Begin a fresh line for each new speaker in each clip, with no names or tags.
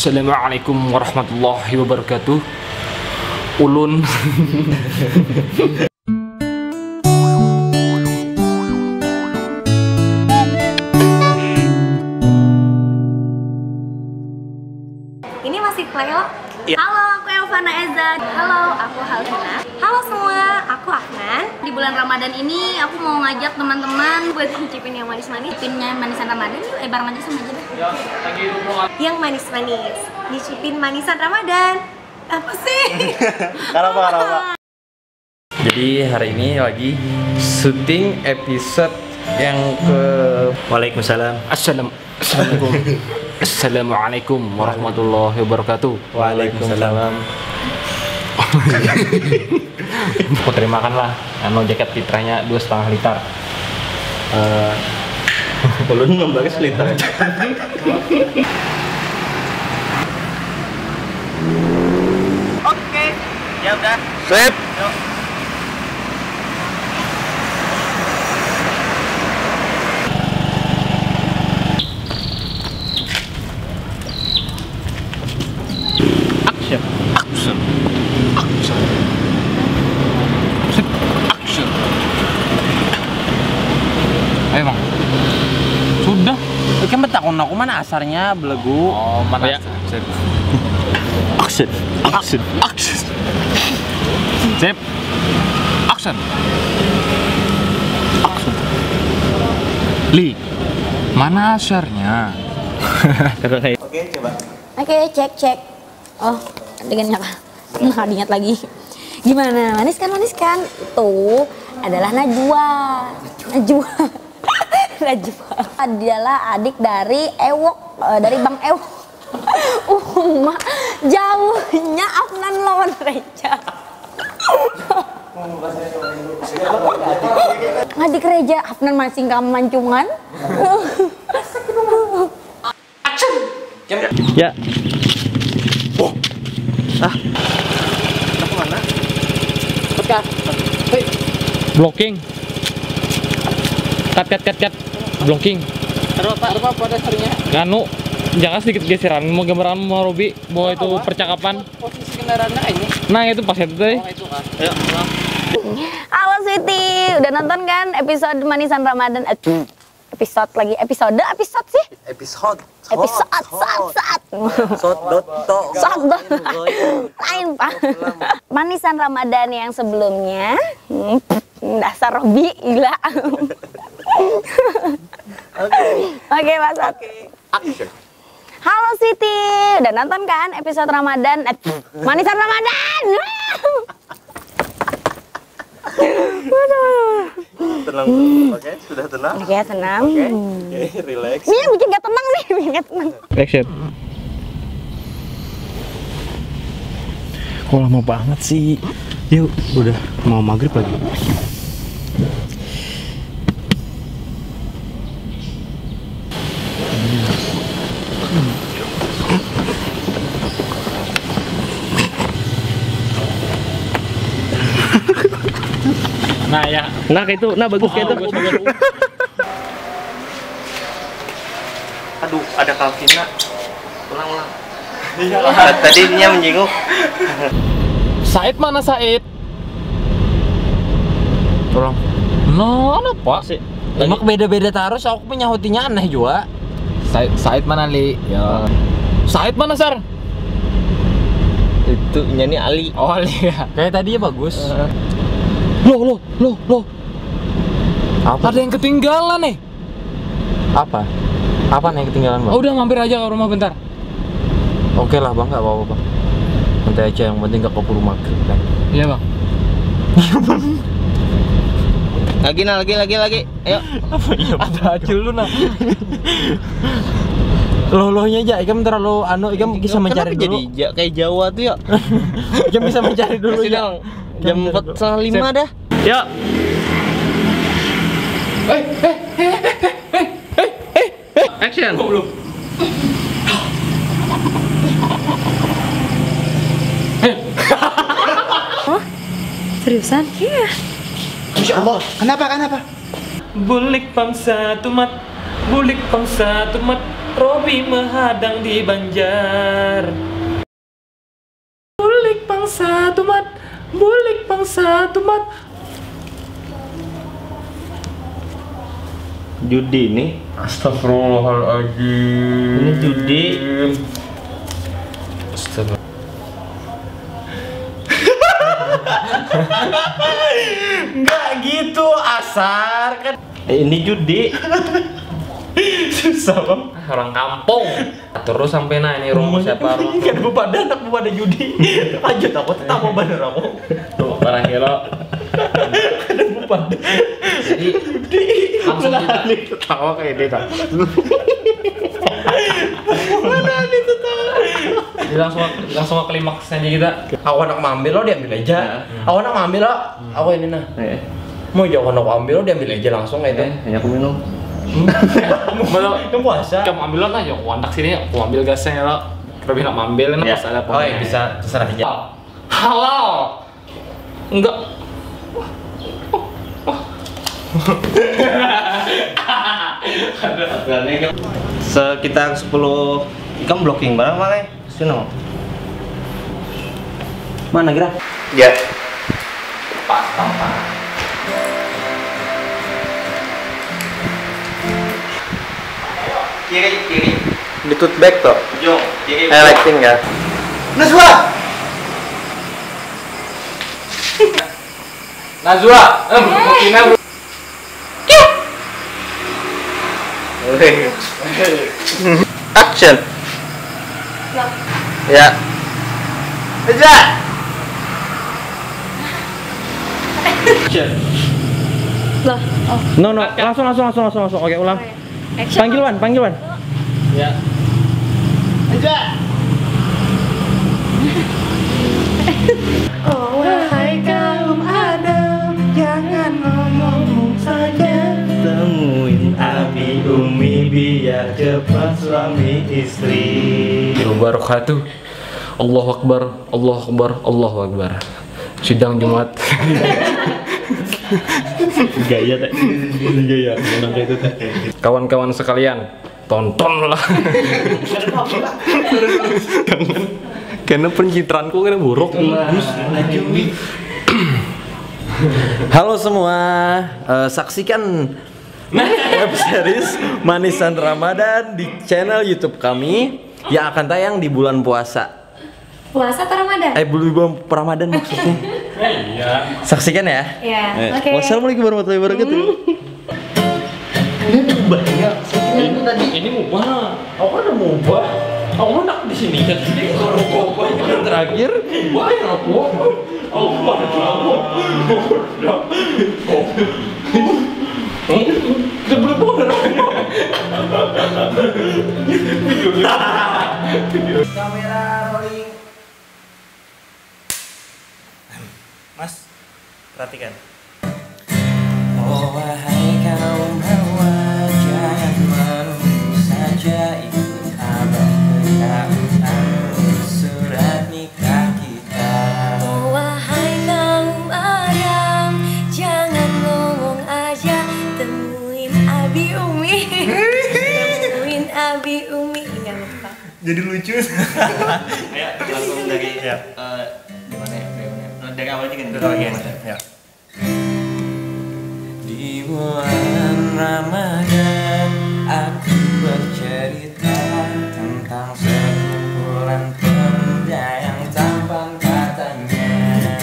Assalamualaikum warahmatullahi wabarakatuh. Ulun.
Ini masih Cleo?
Ya.
Halo, aku Elvana Eza. Halo, aku Halvina. Halo semua, aku Afnan. Di bulan Ramadan ini aku mau ngajak teman-teman buat nyicipin yang manis-manis. Nyicipinnya manisan Ramadan yuk, bareng aja sama aja deh. Yang manis-manis, nyicipin manisan Ramadan. Apa sih?
Kenapa?
Jadi hari ini lagi syuting episode yang ke
Waalaikumsalam.
Assalamualaikum. Assalamualaikum warahmatullahi wabarakatuh.
Waalaikumsalam.
Aku terimakan lah, jaket fitrahnya 2,5 liter.
Ulun membagi seliter aja. Oke, ya udah.
Sip.
Yuk.
Action. Action. Action. Action. Ayo bang. Sudah.
Kan betakon aku mana asarnya belegu.
Oh mana?
Ya.
Action.
Action. Action. Sip. Action. Action. Li. Mana asarnya?
Oke, coba.
Oke, cek. Oh, adegannya nah, diingat lagi. Gimana? Manis kan? Itu adalah Najwa. Najwa adalah adik dari Ewok, dari Bang Ewok. Uma jauhnya Afnan lawan Reja. Adik Reja, Afnan masih mancungan.
Ya.
Mana?
Blocking. Cut. Blocking.
Terus apa dasarnya?
Nganu, jangan sedikit geseran. Mau gambaran mau Robi, bahwa itu percakapan.
Posisi kendaraannya ini.
Nah itu pas itu teh.
Oh, itu kan. Ayo.
Halo Sweety, udah nonton kan episode Manisan Ramadan? Episode sih?
Episode.
Lain Pak. Manisan Ramadan yang sebelumnya. Dasar Robi gila. Oke, Mas.
Action.
Halo Siti, udah nonton kan episode Ramadan? Manisan Ramadan.
Tenang. Oke, sudah tenang.
Oke, tenang.
Oke, relax.
Ini yang bikin gak tenang nih, bikin gak tenang.
Action.
Kok lama banget sih? Yuk, udah mau maghrib lagi.
Nah ya.
Nah kayak itu, nah bagus kayak itu.
Aduh, ada Kalvina. Ulang. Tadi dia menyinggung.
Said mana Said?
Tolong.
No, apa sih?
Emang beda-beda terus, aku punya hotinya aneh juga.
Said mana Li? Ya. Said mana Sar?
Itu nyanyi Ali.
Oh Ali ya.
Kayak tadi ya bagus.
Loh.
Apa?
Ada yang ketinggalan nih.
Apa? Apa nih yang ketinggalan bang?
Oh, udah mampir aja ke rumah bentar.
Oke lah bang, nggak apa-apa bang. Nanti aja, yang penting nggak keburu maghrib kan.
Iya bang.
Lagi. Ayo.
Ada acul lu nah. Lolohnya aja, ikam terlalu ikam bisa mencari dulu.
Jadi kayak Jawa tuh ya.
Ikam bisa mencari dulu ya.
Jam 4:05 dah.
Yuk. Action.
Belum.
Seriusan? Iya.
Insya Allah. Kenapa?
Bulik bangsa tumat, bulik bangsa tumat, Robi menghadang di Banjar. Bulik bangsa tumat, bulik bangsa tumat.
Judi nih.
Astagfirullahaladzim.
Ini judi.
Astaga.
Nggak gitu, asar kan. Ini judi. Susah bang.
Orang kampung. Terus sampai nah ini rumah siapa rumah?
Kan anak pada judi. Lanjut aku tetap mau bener aku.
Tuh barang kilo.
Ada bupada.
Jadi langsung kita
Ketawa kayak dia tak. Mana nih ketawa?
jadi langsung ke klimaks aja kita.
Aku anak mambil lo diambil aja. Aku anak mambil lo. Aku ini nah. Mau jauh anak ambil lo diambil aja langsung kayak itu.
Ya aku minum.
Mau
Kamu puasa?
kamu ambil lah ya, aku antak sini, aku ambil gasnya lo. Lebih nak ambil kan
Ya.
pas ada
Oh iya bisa terserah aja.
Halal. Enggak.
Sekitar 10 ikan blocking barang malah. Sini mau. Mana gerak? Ya.
Pas tampak.
Kiri. Di tote bag toh.
Ujung, kiri.
Highlighting ya. Najwa.
Najwa, Kina bro.
Action. Ya. Aja. Action.
Loh, oh.
No, langsung. Oke, ulang.
Action.
Panggil Wan.
Ya.
Aja.
Oh wahai kaum Adam, jangan ngomong saja.
Temuin abi umi biar cepat suami istri.
Wabarakatuh. Allahu Akbar, Allahu Akbar, Allahu Akbar. Sidang Jumat.
Gaya tak? Gaya. Menang kayak itu tak?
Kawan-kawan sekalian, tontonlah. Karena pencitraanku kan buruk.
Halo semua, saksikan web series Manisan Ramadan di channel YouTube kami yang akan tayang di bulan puasa.
Puasa atau Ramadan?
Bulan Ramadan maksudnya.
Iya.
Saksikan ya.
Ya, oke.
Wassalamualaikum warahmatullahi wabarakatuh.
Ini tadi ini mubah.
Aku ada mubah.
Aku nak di sini kan.
Yang terakhir,
Wah, aku. Sebelum
kamera rolling. Mas, perhatikan.
Oh wahai kaum Hawa, jangan menunggu saja, ikut abang ke KUA surat nikah kita.
Oh, wahai kaum Adam, jangan ngomong aja, temuin Abi Umi. Temuin Abi Umi. Enggak lupa.
Jadi lucu.
Ayo langsung dari
Ya.
gimana ya? Dari awal aja kan.
Ya.
Di bulan Ramadan aku bercerita tentang sekumpulan pemuda yang tampan katanya.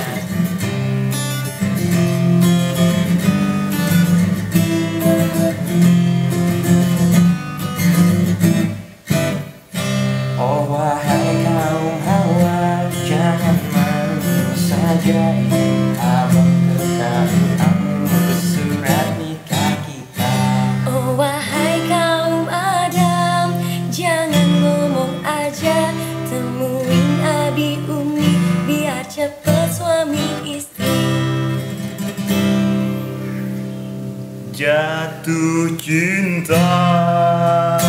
Oh wahai kaum Hawa, jangan malu saja, abang ke KUA surat nikah kita.
Oh, wahai kaum Adam, jangan ngomong aja, temuin Abi Umi biar cepet suami istri.
Jatuh cinta.